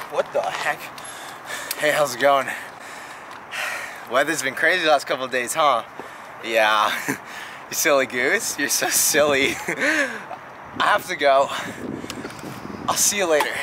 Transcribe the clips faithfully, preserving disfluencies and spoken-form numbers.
What the heck? Hey, how's it going? Weather's been crazy the last couple of days, huh? Yeah. You silly goose. You're so silly. I have to go. I'll see you later.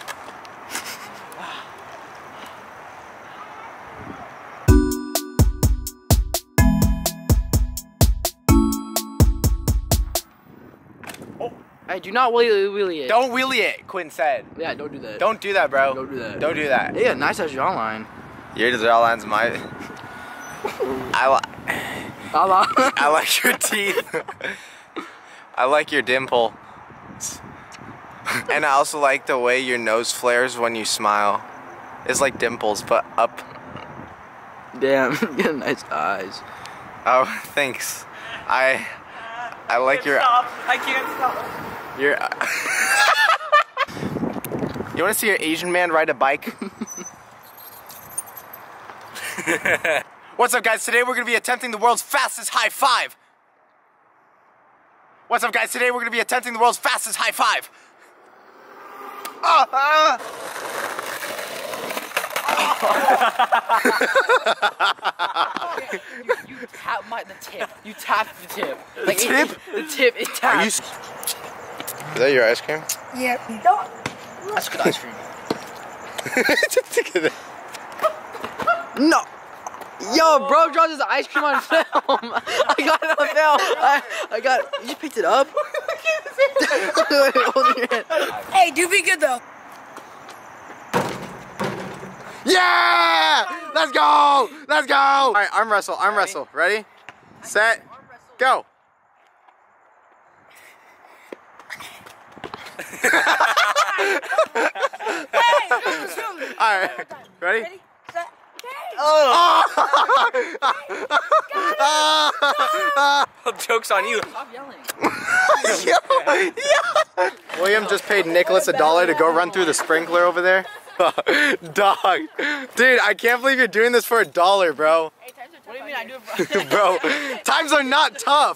Hey, do not wheelie wheelie it. Don't wheelie it, Quinn said. Yeah, don't do that. Don't do that, bro. Don't do that. Don't do that. Yeah, nice as your line. Your jawline's my... I, li I like your teeth. I like your dimple. And I also like the way your nose flares when you smile. It's like dimples, but up. Damn, you have nice eyes. Oh, thanks. I... I like your... Stop. I can't stop. Your... You want to see your Asian man ride a bike? What's up, guys? Today we're going to be attempting the world's fastest high five. What's up, guys? Today we're going to be attempting the world's fastest high five. Uh, uh. you, you tap my the tip. You tap the tip. Like the tip? It, the tip. It taps. Are you... Is that your ice cream? Yep. Don't. That's good ice cream. No. Yo, bro, dropped his ice cream on film. I got it on film. I, I got it. You just picked it up? Hey, do be good though. Yeah! Let's go! Let's go! All right, arm wrestle, arm wrestle. Ready? Set, go. All right, ready? Ready? Set. Oh! Joke's on you. Stop yelling. Yo, yo. William just paid Nicholas a dollar to go run through the sprinkler over there. Dog. Dude, I can't believe you're doing this for a dollar, bro. Hey, times are tough. What do you mean I do it for Bro, times are not tough.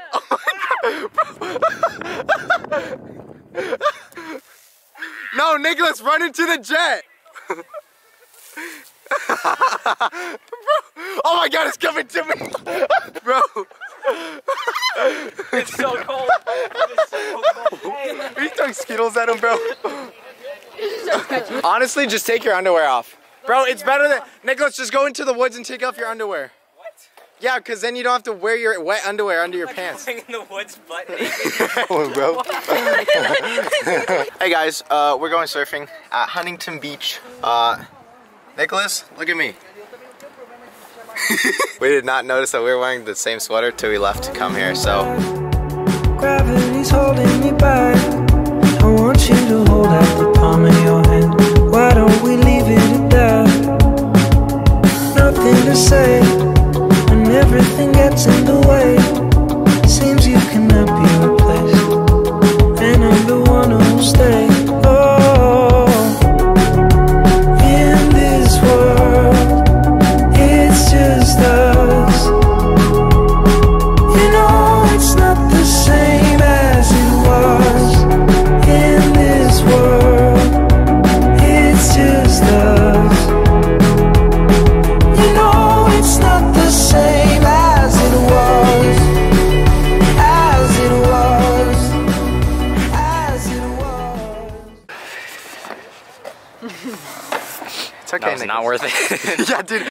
No, Nicholas, run into the jet. Oh my God, it's coming to me. Bro. It's so cold. It's so cold. Are you throwing Skittles at him, bro? Honestly, just take your underwear off. Bro, it's better than... Nicholas, just go into the woods and take off your underwear. What? Yeah, because then you don't have to wear your wet underwear under your Like pants. in the woods, butt naked. Oh, bro. Hey guys, uh, we're going surfing at Huntington Beach. Uh, Nicholas, look at me. We did not notice that we were wearing the same sweater till we left to come here, so. Gravity's holding me back. I want you to hold out the palm of your hand. Why don't we leave it at that? Nothing to say when everything gets in the way. Seems you cannot be replaced, and I'm the one who'll stay. Oh, in this world, it's just us. You know it's not the same as it was. In this world, it's just us. You know it's not the same as it was. As it was. As it was. It's okay, That was not worth it. Yeah, dude.